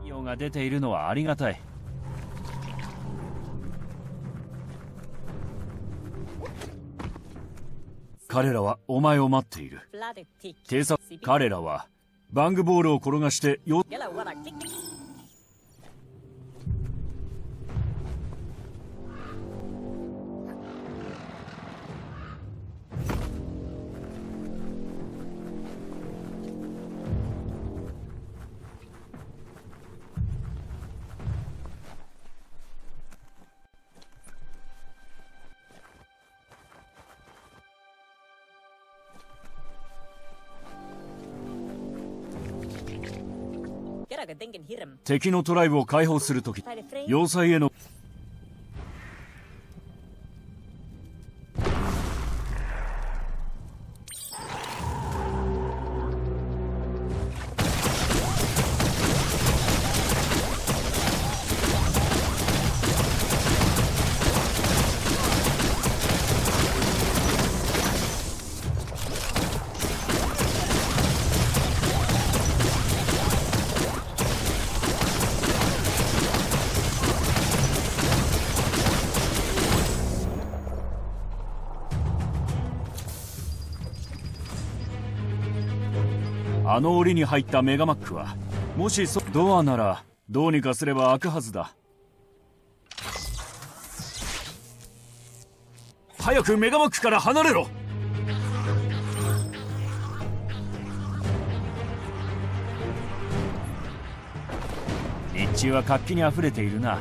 用が出ているのはありがたい。彼らはお前を待っている。偵察、彼らはバングボールを転がして敵のトライブを解放するとき、要塞へのあの檻に入ったメガマックは、もしドアならどうにかすれば開くはずだ。早くメガマックから離れろ。日中は活気にあふれているな。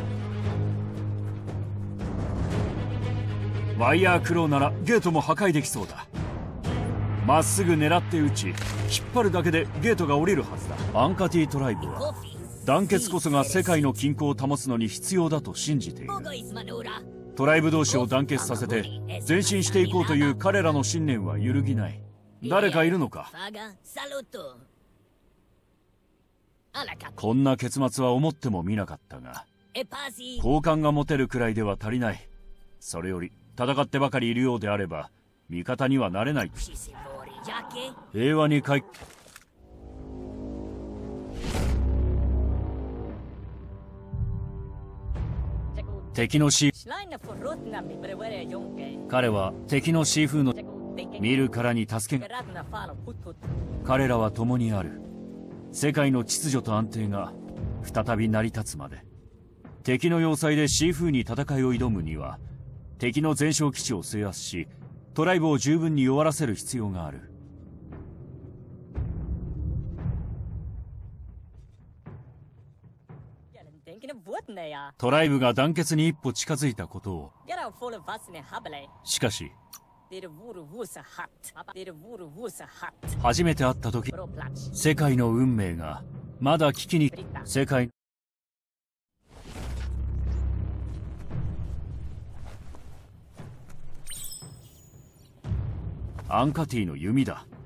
ワイヤークローならゲートも破壊できそうだ。まっすぐ狙って撃ち、引っ張るだけでゲートが降りるはずだ。アンカティトライブは団結こそが世界の均衡を保つのに必要だと信じている。トライブ同士を団結させて前進していこうという彼らの信念は揺るぎない。誰かいるのか？こんな結末は思ってもみなかったが、好感が持てるくらいでは足りない。それより戦ってばかりいるようであれば味方にはなれない。平和に敵の彼は敵のシーフーの見るからに助けが。彼らは共にある。世界の秩序と安定が再び成り立つまで、敵の要塞でシーフーに戦いを挑むには、敵の全焼基地を制圧し、トライブを十分に弱らせる必要がある。トライブが団結に一歩近づいたことを。しかし初めて会った時、世界の運命がまだ危機に。世界アンカティの弓だ。